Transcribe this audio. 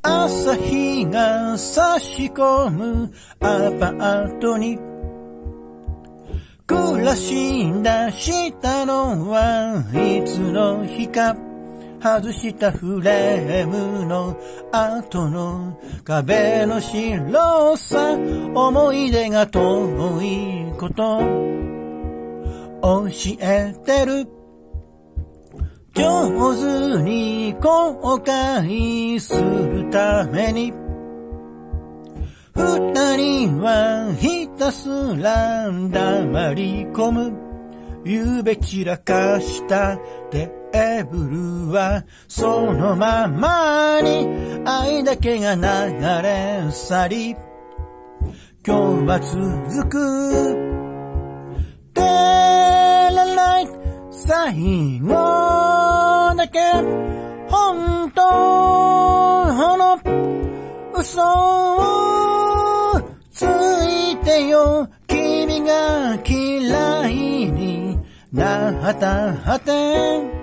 朝日が差し込むアパートに暮らし出したのはいつの日か。外したフレームの後の壁の白さ、思い出が遠いこと教えてる。上手に後悔するために二人はひたすら黙り込む。ゆうべ散らかしたテーブルはそのままに愛だけが流れ去り、今日は続く。テラライ最後だけ本当の嘘をついてよ。君が嫌いになったって